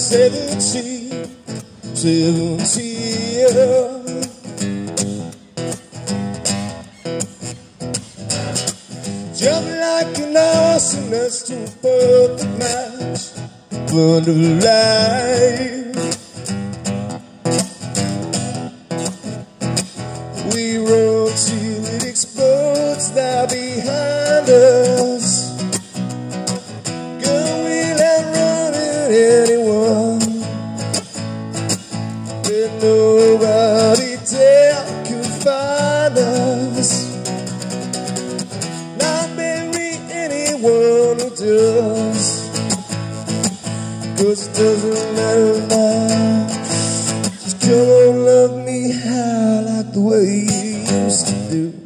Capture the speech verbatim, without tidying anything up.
seventeen, seventeen. Jump like an arsonist to a perfect match, burn of life. We roll till it explodes now behind us, going and running anyone, but nobody there could find us. Not marry anyone who does, 'cause it doesn't matter now. Just come on, love me how, like the way you used to do.